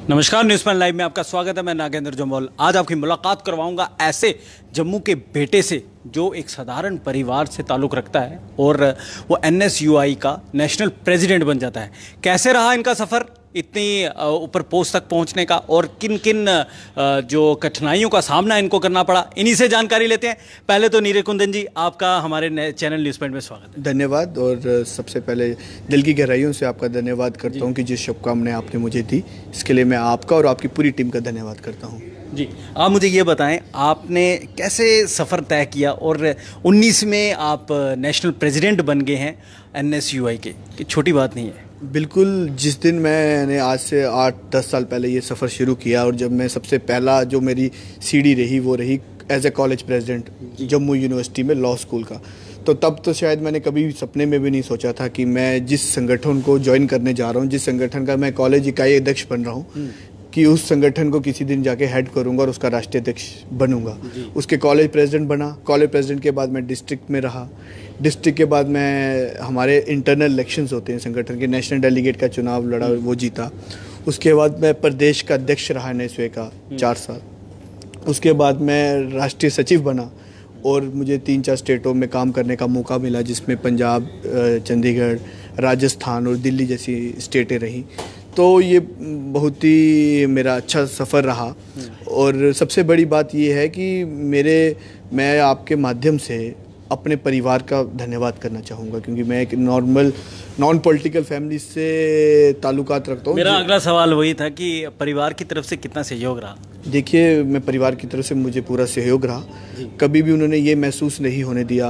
नमस्कार, news pan live में आपका स्वागत है। मैं नागेंद्र जम्वाल। आज आपकी मुलाकात करवाऊंगा ऐसे जम्मू के बेटे से जो एक साधारण परिवार से ताल्लुक़ रखता है और वो NSUI का नेशनल प्रेसिडेंट बन जाता है। कैसे रहा इनका सफ़र इतनी ऊपर पोस्ट तक पहुंचने का और किन किन जो कठिनाइयों का सामना इनको करना पड़ा, इन्हीं से जानकारी लेते हैं। पहले तो नीरज कुंदन जी, आपका हमारे चैनल न्यूज़ पैन में स्वागत है। धन्यवाद। और सबसे पहले दिल की गहराइयों से आपका धन्यवाद करता हूं कि जिस शुभकामनाएं आपने मुझे दी, इसके लिए मैं आपका और आपकी पूरी टीम का धन्यवाद करता हूं। जी, आप मुझे ये बताएं, आपने कैसे सफ़र तय किया और 19 में आप नेशनल प्रेसिडेंट बन गए हैं NSUI के, कि छोटी बात नहीं है। बिल्कुल, जिस दिन मैंने आज से 8-10 साल पहले ये सफ़र शुरू किया और जब मैं सबसे पहला जो मेरी सीढ़ी रही वो रही as a college president Jammu university में लॉ स्कूल का, तो तब तो शायद मैंने कभी सपने में भी नहीं सोचा था कि मैं जिस संगठन को ज्वाइन करने जा रहा हूँ, जिस संगठन का मैं कॉलेज इकाई अध्यक्ष बन रहा हूँ, कि उस संगठन को किसी दिन जाके हेड करूंगा और उसका राष्ट्रीय अध्यक्ष बनूंगा। उसके कॉलेज प्रेसिडेंट बना, कॉलेज प्रेसिडेंट के बाद मैं डिस्ट्रिक्ट में रहा, डिस्ट्रिक्ट के बाद मैं हमारे इंटरनल इलेक्शंस होते हैं संगठन के, नेशनल डेलीगेट का चुनाव लड़ा, वो जीता। उसके बाद मैं प्रदेश का अध्यक्ष रहा NSUI का 4 साल। उसके बाद मैं राष्ट्रीय सचिव बना और मुझे 3-4 स्टेटों में काम करने का मौका मिला, जिसमें पंजाब, चंडीगढ़, राजस्थान और दिल्ली जैसी स्टेटें रहीं। तो ये बहुत ही मेरा अच्छा सफ़र रहा। और सबसे बड़ी बात ये है कि मैं आपके माध्यम से अपने परिवार का धन्यवाद करना चाहूँगा, क्योंकि मैं एक नॉन पॉलिटिकल फैमिली से ताल्लुकात रखता हूँ। मेरा अगला सवाल वही था कि परिवार की तरफ से कितना सहयोग रहा। देखिए, मैं परिवार की तरफ से मुझे पूरा सहयोग रहा। कभी भी उन्होंने ये महसूस नहीं होने दिया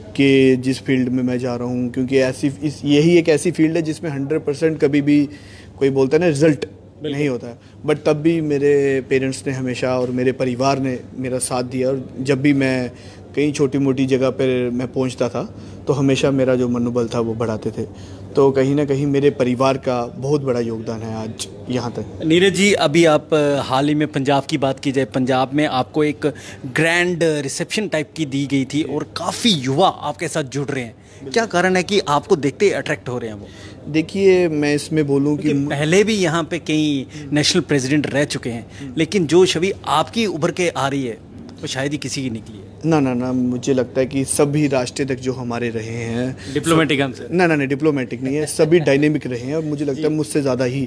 कि जिस फील्ड में मैं जा रहा हूँ, क्योंकि यही एक ऐसी फील्ड है जिसमें 100% कभी भी कोई बोलता है ना रिजल्ट नहीं होता है, बट तब भी मेरे पेरेंट्स ने हमेशा और मेरे परिवार ने मेरा साथ दिया। और जब भी मैं कहीं छोटी मोटी जगह पर मैं पहुंचता था तो हमेशा मेरा जो मनोबल था वो बढ़ाते थे। तो कहीं ना कहीं मेरे परिवार का बहुत बड़ा योगदान है आज यहाँ तक। नीरज जी, अभी आप हाल ही में पंजाब की बात की जाए, पंजाब में आपको एक ग्रैंड रिसेप्शन टाइप की दी गई थी और काफ़ी युवा आपके साथ जुड़ रहे हैं। क्या कारण है कि आपको देखते ही अट्रैक्ट हो रहे हैं वो? देखिए, मैं इसमें बोलूं कि पहले भी यहाँ पे कई नेशनल प्रेसिडेंट रह चुके हैं, लेकिन जो छवि आपकी उभर के आ रही है वो शायद ही किसी की निकली है। ना, मुझे लगता है कि सभी राष्ट्रीय अध्यक्ष जो हमारे रहे हैं डिप्लोमेटिक हमसे ना डिप्लोमेटिक नहीं है, सभी डायनेमिक रहे हैं और मुझे लगता है मुझसे ज़्यादा ही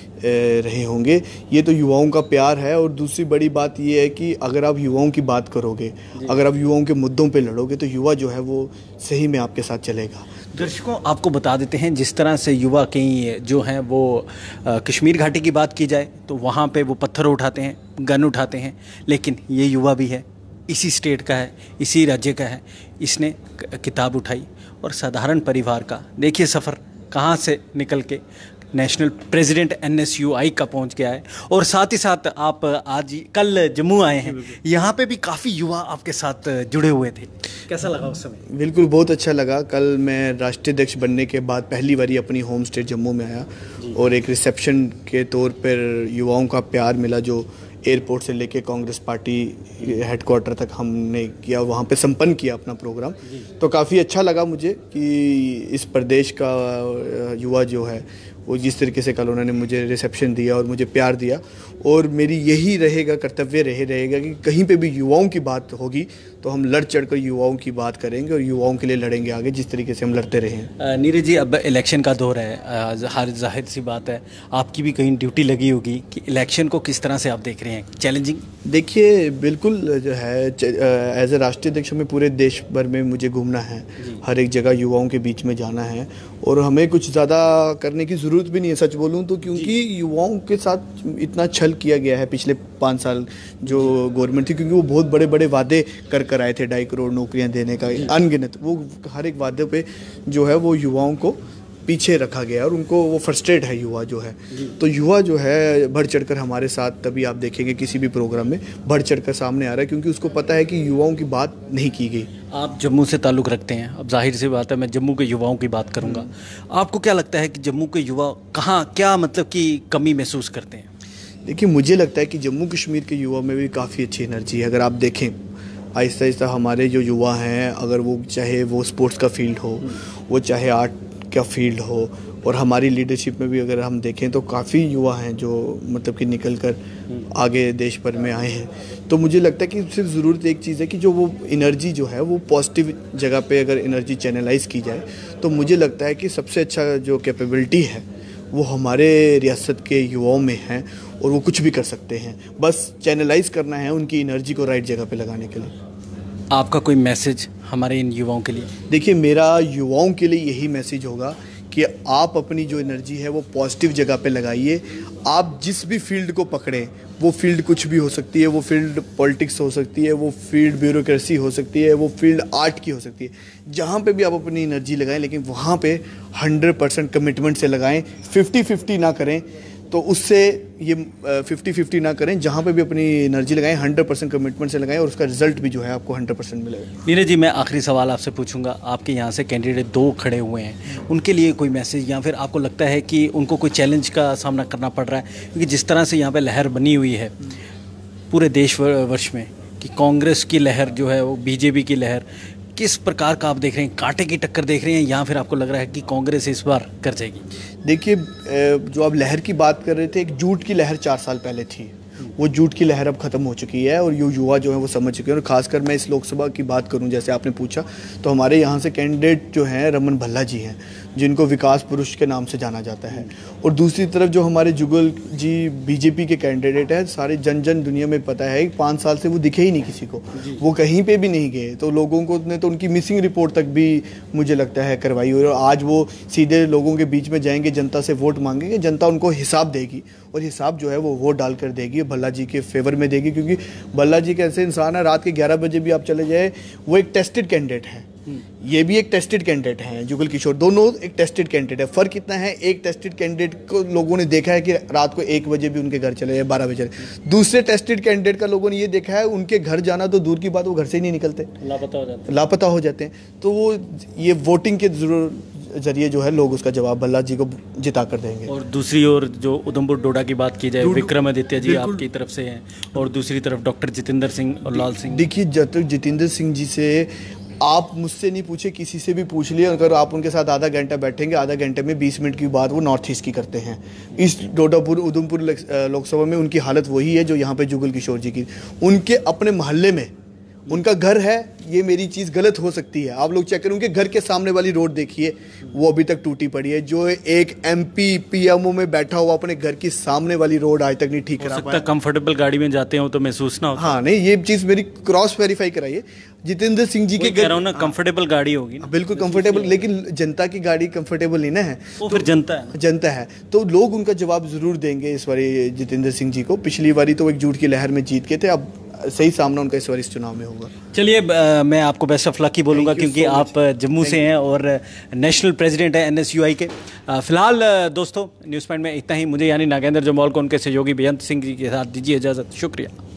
रहे होंगे। ये तो युवाओं का प्यार है। और दूसरी बड़ी बात ये है कि अगर आप युवाओं की बात करोगे, अगर आप युवाओं के मुद्दों पे लड़ोगे, तो युवा जो है वो सही में आपके साथ चलेगा। दर्शकों, आपको बता देते हैं, जिस तरह से युवा कई जो हैं वो कश्मीर घाटी की बात की जाए तो वहाँ पे वो पत्थर उठाते हैं, गन उठाते हैं, लेकिन ये युवा भी है, इसी स्टेट का है, इसी राज्य का है। इसने किताब उठाई और साधारण परिवार का देखिए सफ़र कहाँ से निकल के नेशनल प्रेसिडेंट NSUI का पहुंच गया है। और साथ ही साथ आप कल जम्मू आए हैं, यहाँ पे भी काफ़ी युवा आपके साथ जुड़े हुए थे। कैसा लगा उस समय? बिल्कुल, बहुत अच्छा लगा। कल मैं राष्ट्रीय अध्यक्ष बनने के बाद पहली बारी अपनी होम स्टेट जम्मू में आया और एक रिसेप्शन के तौर पर युवाओं का प्यार मिला, जो एयरपोर्ट से लेके कांग्रेस पार्टी हेडक्वार्टर तक हमने किया, वहाँ पे संपन्न किया अपना प्रोग्राम। तो काफ़ी अच्छा लगा मुझे कि इस प्रदेश का युवा जो है वो जिस तरीके से कल उन्होंने मुझे रिसेप्शन दिया और मुझे प्यार दिया। और मेरी यही रहेगा, कर्तव्य रहेगा कि कहीं पे भी युवाओं की बात होगी तो हम लड़ चढ़ कर युवाओं की बात करेंगे और युवाओं के लिए लड़ेंगे आगे, जिस तरीके से हम लड़ते रहे हैं। नीरज जी, अब इलेक्शन का दौर है, हर जाहिर सी बात है आपकी भी कहीं ड्यूटी लगी होगी कि इलेक्शन को किस तरह से आप देख रहे हैं? चैलेंजिंग? देखिए, बिल्कुल जो है, एज ए राष्ट्रीय अध्यक्ष में पूरे देश भर में मुझे घूमना है, हर एक जगह युवाओं के बीच में जाना है और हमें कुछ ज़्यादा करने की ज़रूरत भी नहीं है, सच बोलूँ तो, क्योंकि युवाओं के साथ इतना छल किया गया है पिछले 5 साल जो गवर्नमेंट थी, क्योंकि वो बहुत बड़े बड़े वादे कर आए थे, 2.5 करोड़ नौकरियां देने का, अनगिनत। वो हर एक वादे पे जो है वो युवाओं को पीछे रखा गया और उनको वो फ्रस्ट्रेट है युवा जो है। तो युवा जो है बढ़ चढ़कर हमारे साथ, तभी आप देखेंगे किसी भी प्रोग्राम में बढ़ चढ़कर सामने आ रहा है, क्योंकि उसको पता है कि युवाओं की बात नहीं की गई। आप जम्मू से ताल्लुक़ रखते हैं, अब जाहिर सी बात है मैं जम्मू के युवाओं की बात करूंगा। आपको क्या लगता है कि जम्मू के युवा कहाँ क्या मतलब कि कमी महसूस करते हैं? देखिए, मुझे लगता है कि जम्मू कश्मीर के युवा में भी काफ़ी अच्छी एनर्जी है। अगर आप देखें आहिस्ता आहिस्ता हमारे जो युवा हैं, अगर वो चाहे वो स्पोर्ट्स का फील्ड हो, वो चाहे आर्ट का फील्ड हो, और हमारी लीडरशिप में भी अगर हम देखें तो काफ़ी युवा हैं जो मतलब कि निकल कर आगे देश भर में आए हैं। तो मुझे लगता है कि सिर्फ ज़रूरत एक चीज़ है कि जो वो एनर्जी जो है वो पॉजिटिव जगह पे अगर एनर्जी चैनलाइज की जाए तो मुझे लगता है कि सबसे अच्छा जो कैपेबिलिटी है वो हमारे रियासत के युवाओं में है और वो कुछ भी कर सकते हैं, बस चैनलाइज करना है उनकी एनर्जी को राइट जगह पे लगाने के लिए। आपका कोई मैसेज हमारे इन युवाओं के लिए? देखिए, मेरा युवाओं के लिए यही मैसेज होगा कि आप अपनी जो एनर्जी है वो पॉजिटिव जगह पे लगाइए। आप जिस भी फील्ड को पकड़ें, वो फील्ड कुछ भी हो सकती है, वो फील्ड पॉलिटिक्स हो सकती है, वो फील्ड ब्यूरोक्रेसी हो सकती है, वो फील्ड आर्ट की हो सकती है। जहाँ पे भी आप अपनी एनर्जी लगाएं, लेकिन वहाँ पे 100% कमिटमेंट से लगाएं, 50-50 ना करें। तो उससे ये 50-50 ना करें, जहाँ पे भी अपनी एनर्जी लगाएं 100% कमिटमेंट से लगाएं और उसका रिजल्ट भी जो है आपको 100% मिलेगा। नीरज जी, मैं आखिरी सवाल आपसे पूछूंगा। आपके यहाँ से कैंडिडेट 2 खड़े हुए हैं, उनके लिए कोई मैसेज या फिर आपको लगता है कि उनको कोई चैलेंज का सामना करना पड़ रहा है? क्योंकि जिस तरह से यहाँ पे लहर बनी हुई है पूरे देश वर्ष में कि कांग्रेस की लहर जो है वो बीजेपी की लहर, किस प्रकार का आप देख रहे हैं? कांटे की टक्कर देख रहे हैं या फिर आपको लग रहा है कि कांग्रेस इस बार कर जाएगी? देखिए, जो आप लहर की बात कर रहे थे, एक झूठ की लहर 4 साल पहले थी, वो झूठ की लहर अब खत्म हो चुकी है और युवा जो है वो समझ चुके हैं। और खासकर मैं इस लोकसभा की बात करूं, जैसे आपने पूछा, तो हमारे यहाँ से कैंडिडेट जो हैं रमन भल्ला जी हैं, जिनको विकास पुरुष के नाम से जाना जाता है। और दूसरी तरफ जो हमारे जुगल जी बीजेपी के कैंडिडेट हैं, सारे जन दुनिया में पता है 5 साल से वो दिखे ही नहीं किसी को, वो कहीं पे भी नहीं गए। तो लोगों को ने तो उनकी मिसिंग रिपोर्ट तक भी मुझे लगता है करवाई हुई। और आज वो सीधे लोगों के बीच में जाएंगे, जनता से वोट मांगेंगे, जनता उनको हिसाब देगी और हिसाब जो है वो वोट डाल कर देगी, भल्ला जी के फेवर में देगी। क्योंकि भल्ला जी के ऐसे इंसान है, रात के 11 बजे भी आप चले जाए, वो एक टेस्टेड कैंडिडेट है, ये भी एक टेस्टेड कैंडिडेट हैं, जुगल किशोर, दोनों एक टेस्टेड कैंडिडेट है। फर्क इतना है, एक टेस्टेड कैंडिडेट को लोगों ने देखा है कि रात को 1 बजे भी उनके घर चले जाए, 12 बजे। दूसरे टेस्टेड कैंडिडेट का लोगों ने ये देखा है, उनके घर जाना तो दूर की बात, वो घर से ही नहीं निकलते, लापता हो जाते हैं। तो वो ये वोटिंग के जरिए जो है लोग उसका जवाब भल्ला जी को जिता कर देंगे। और दूसरी ओर जो उधमपुर डोडा की बात की जाए, विक्रमादित्य जी आपकी तरफ से हैं और दूसरी तरफ डॉक्टर जितेंद्र सिंह और लाल सिंह। देखिए, जब तक जितेंद्र सिंह जी से आप मुझसे नहीं पूछे, किसी से भी पूछ लिए, अगर आप उनके साथ आधा घंटा बैठेंगे, आधा घंटे में 20 मिनट की बात वो नॉर्थ ईस्ट की करते हैं। ईस्ट डोडापुर उधमपुर लोकसभा में उनकी हालत वही है जो यहाँ पे जुगल किशोर जी की। उनके अपने मोहल्ले में उनका घर है, ये मेरी चीज़ गलत हो सकती है, आप लोग चेक करें, उनके घर के सामने वाली रोड देखिए, वो अभी तक टूटी पड़ी है। जो एक MP PMO में बैठा हुआ अपने घर की सामने वाली रोड आज तक नहीं ठीक करा पाया। कंफर्टेबल गाड़ी में जाते हो तो महसूस ना हो? हाँ, नहीं, ये चीज़ मेरी क्रॉस वेरीफाई कराइए। जितेंद्र सिंह जी के कह रहा हूं ना, कंफर्टेबल गाड़ी होगी ना? बिल्कुल कंफर्टेबल, लेकिन जनता की गाड़ी कंफर्टेबल नहीं ना है, वो फिर जनता है, तो लोग उनका जवाब जरूर देंगे इस बारी जितेंद्र सिंह जी को। पिछली बारी तो एक झूठ की लहर में जीत के थे, अब सही सामना उनका इस बार इस चुनाव में होगा। चलिए, मैं आपको बेस्ट ऑफ लक ही बोलूँगा क्योंकि आप जम्मू से हैं और नेशनल प्रेसिडेंट है NSUI के। फिलहाल दोस्तों, न्यूज़ पॉइंट में इतना ही। मुझे यानी नागेंद्र जमवाल को उनके सहयोगी बेअंत सिंह जी के साथ दीजिए इजाज़त। शुक्रिया।